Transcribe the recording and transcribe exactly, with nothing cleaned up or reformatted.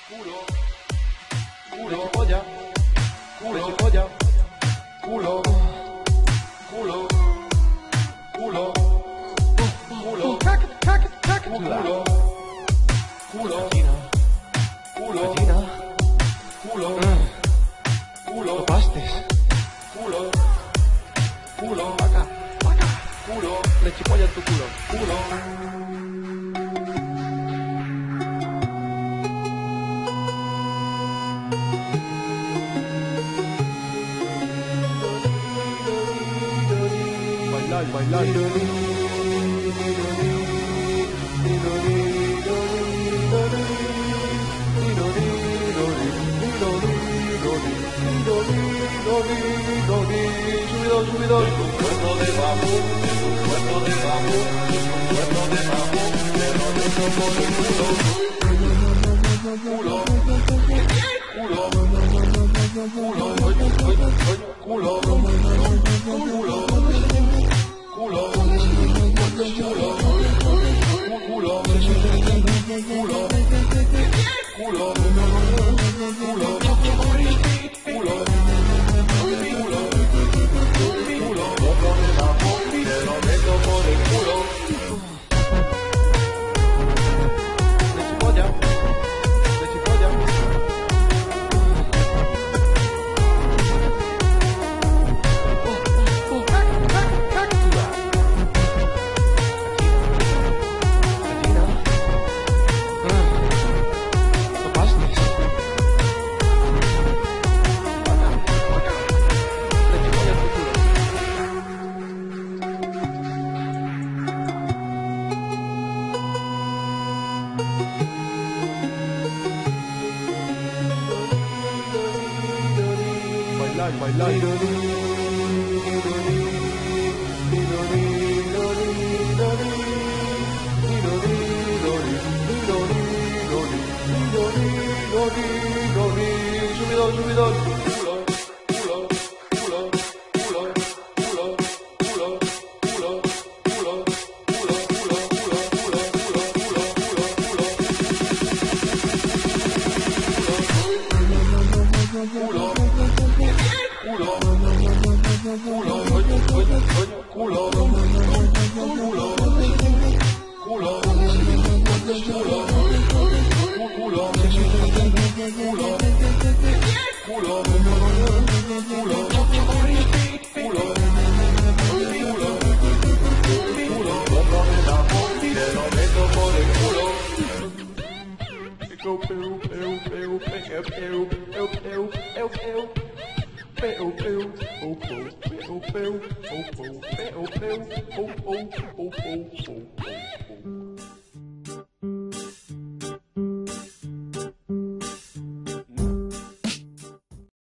culo, culo, polla, culo, polla, culo, culo, culo, culo, cac, cac, cac, culo, culo, culo, culo, culo, Pastes, culo, culo, vaca, vaca, culo, leche polla en tu culo, culo. Bailar, bailar. Subidón, subidón. Un cuerpo de bambú, un cuerpo de bambú, un cuerpo de bambú, te lo meto por el culo. Culo, culo, culo, coño, coño, coño, culo, culo, culo, culo, culo, culo, culo, Te lo meto por el culo. leche polla, leche polla. Bailar, bailar. Subidón, subidón. Culo, culo, culo, culo, culo, culo, culo, culo, culo, culo, culo, culo, culo, culo, culo, culo, culo, culo, coño, coño, coño, culo, culo, culo, culo, culo, culo, culo, Te lo meto por el culo. Eu, eu, eu, eu, eu, eu, eu, eu, eu, eu. Peu, peu, ou, pou, peu, peu, ou, pou, peu, peu, ou, pou, ou, pou, ou.